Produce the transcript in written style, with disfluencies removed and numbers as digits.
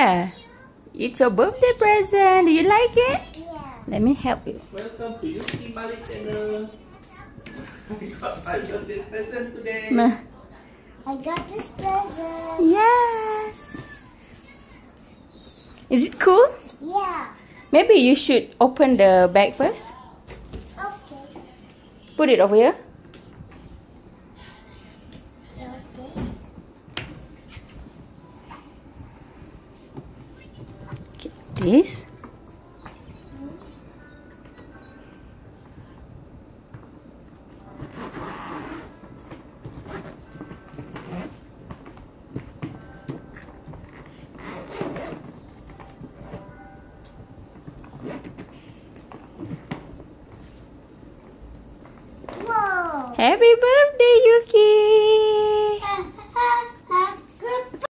Yeah. It's your birthday present. Do you like it? Yeah. Let me help you. Welcome to Yuki Malik channel. I got this present today. Nah. I got this present. Yes. Is it cool? Yeah. Maybe you should open the bag first. Okay. Put it over here. This. Whoa. Happy birthday, Yuki!